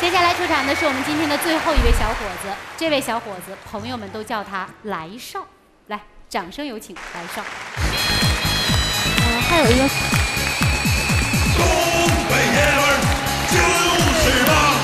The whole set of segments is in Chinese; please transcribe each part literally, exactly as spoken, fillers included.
接下来出场的是我们今天的最后一位小伙子，这位小伙子朋友们都叫他来少，来，掌声有请来少。 嗯，还有一个。 东北爷们儿就是棒，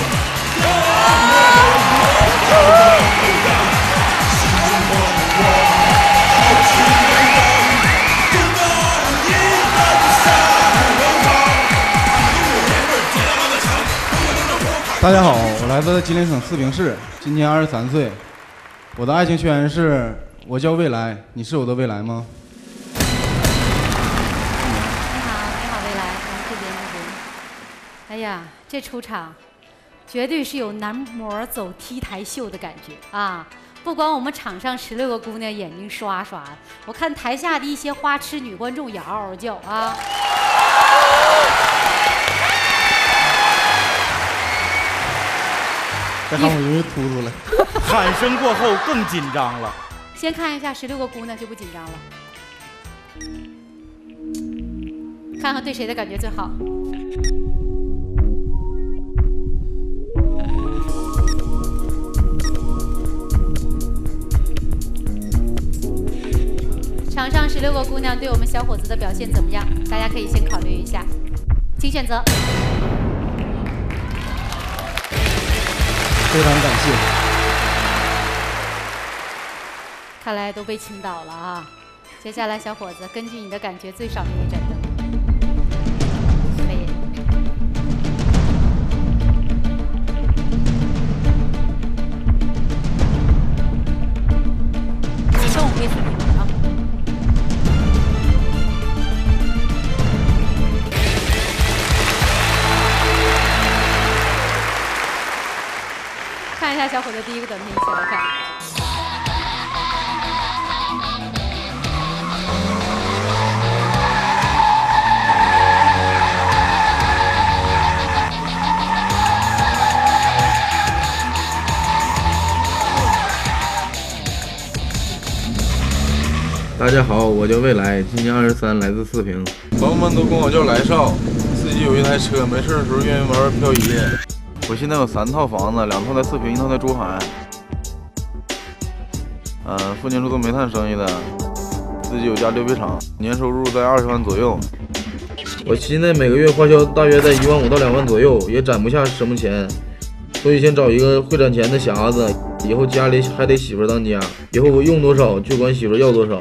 大家好，我来自吉林省四平市，今年二十三岁。我的爱情宣言是：我叫未来，你是我的未来吗？ 你好，你好，未来，我们这边这边。哎呀，这出场绝对是有男模走 T 台秀的感觉啊！不管我们场上十六个姑娘眼睛刷刷，我看台下的一些花痴女观众也嗷嗷叫啊！ 这喊我容易突出来。 喊声过后更紧张了。 先看一下十六个姑娘就不紧张了，看看对谁的感觉最好。场上十六个姑娘对我们小伙子的表现怎么样？大家可以先考虑一下，请选择。 非常感谢。 看来都被倾倒了啊！接下来，小伙子，根据你的感觉，最少给你整的。可以。启动微信啊！看一下小伙子第一个短片，一起来看。 大家好，我叫未来，今年二十三，来自四平。 朋友们都管我叫来少，自己有一台车，没事的时候愿意玩玩漂移。我现在有三套房子，两套在四平，一套在珠海。嗯、呃，父亲是做煤炭生意的，自己有家溜冰厂，年收入在二十万左右。 我现在每个月花销大约在一万五到两万左右，也攒不下什么钱，所以先找一个会攒钱的匣子，以后家里还得媳妇当家，以后我用多少就管媳妇要多少。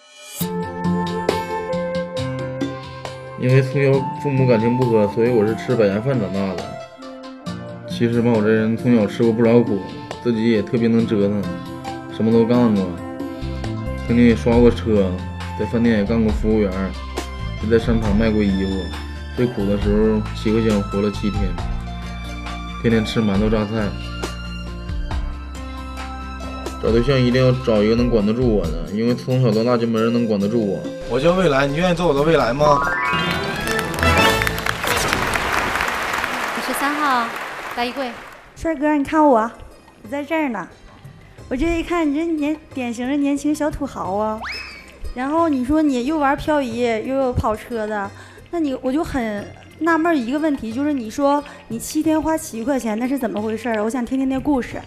因为从小父母感情不和，所以我是吃百家饭长大的。其实吧，我这人从小吃过不少苦，自己也特别能折腾，什么都干过。曾经也刷过车，在饭店也干过服务员，也在商场卖过衣服。最苦的时候，七个箱活了七天，天天吃馒头榨菜。找对象一定要找一个能管得住我的，因为从小到大就没人能管得住我。 我叫未来，你愿意做我的未来吗？ 十三号，大衣柜。 帅哥，你看我，我在这儿呢。我这一看，你这年典型的年轻小土豪啊。然后你说你又玩漂移，又有跑车的，那你我就很纳闷一个问题，就是你说你七天花七块钱，那是怎么回事？我想听听那故事。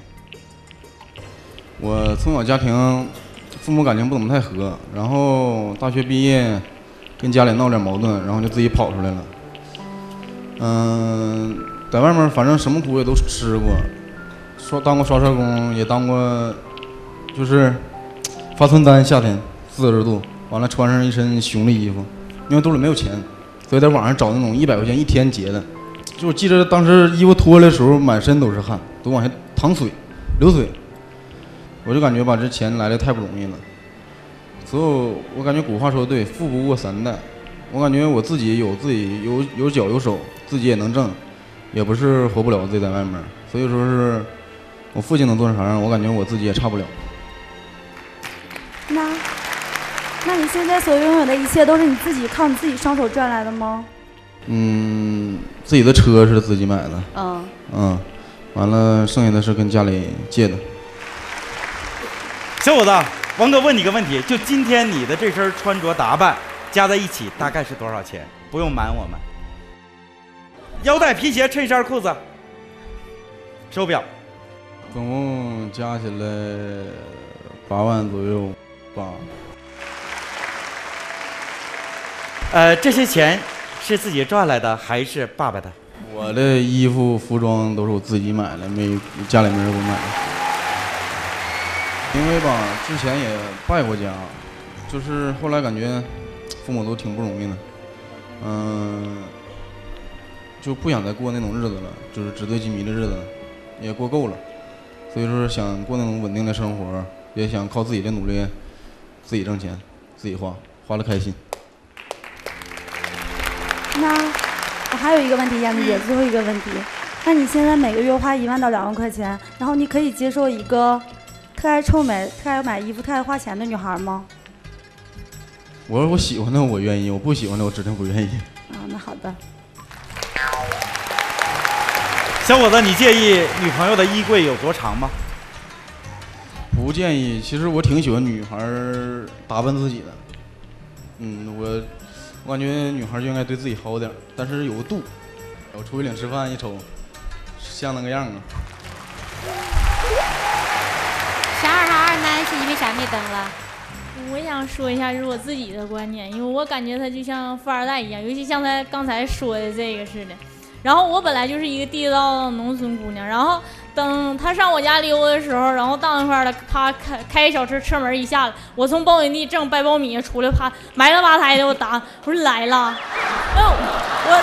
我从小家庭，父母感情不怎么太和，然后大学毕业，跟家里闹点矛盾，然后就自己跑出来了。嗯，在外面反正什么苦也都吃过，刷当过刷车工，也当过，就是发传单，夏天四十度，完了穿上一身熊的衣服，因为兜里没有钱，所以在网上找那种一百块钱一天结的。就我记得当时衣服脱了的时候，满身都是汗，都往下淌水，流水。我就感觉吧，这钱来的太不容易了。所以我感觉古话说的对，富不过三代。我感觉我自己有自己有有脚有手，自己也能挣，也不是活不了自己在外面。所以说是我父亲能做成啥样，我感觉我自己也差不了。 那，那你现在所拥有的一切都是你自己靠你自己双手赚来的吗？ 嗯，自己的车是自己买的。 嗯。 嗯，完了剩下的是跟家里借的。 小伙子，王哥问你个问题，就今天你的这身穿着打扮加在一起大概是多少钱？不用瞒我们。腰带、皮鞋、衬衫、裤子。 手表， 总共加起来八万左右吧。 呃，这些钱是自己赚来的还是爸爸的？ 我的衣服、服装都是我自己买的，没家里没人给我买的。因为吧，之前也败过家，就是后来感觉父母都挺不容易的，嗯，就不想再过那种日子了，就是纸醉金迷的日子，也过够了，所以说想过那种稳定的生活，也想靠自己的努力，自己挣钱，自己花，花了开心。 那我还有一个问题，燕子姐，最后一个问题，那你现在每个月花一万到两万块钱，然后你可以接受一个特爱臭美、特爱买衣服、特爱花钱的女孩吗？ 我说我喜欢的我愿意，我不喜欢的我指定不愿意。 啊，那好的。 小伙子，你介意女朋友的衣柜有多长吗？ 不建议，其实我挺喜欢女孩打扮自己的。嗯，我我感觉女孩就应该对自己好点，但是有个度。我出去领吃饭一瞅，像那个样啊。 啥二啥二男是因为啥没登了？ 我想说一下就是我自己的观点，因为我感觉他就像富二代一样，尤其像他刚才说的这个似的。然后我本来就是一个地道农村姑娘，然后等他上我家溜达的时候，然后到那块儿了，啪开开小车，车门一下了，我从苞米地正掰苞米出来，啪埋了吧胎的，我打我说来了，哎呦我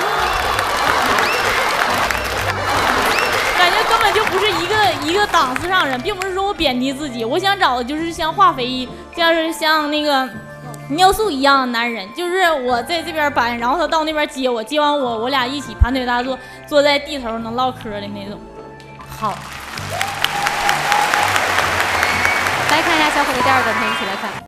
感觉根本就不是一个一个档次上人，并不是说我贬低自己，我想找的就是像化肥，像是像那个尿素一样的男人，就是我在这边搬，然后他到那边接我，接完我，我俩一起盘腿大坐，坐在地头能唠嗑的那种。 好，来看一下小伙子第二个问题，一起来看。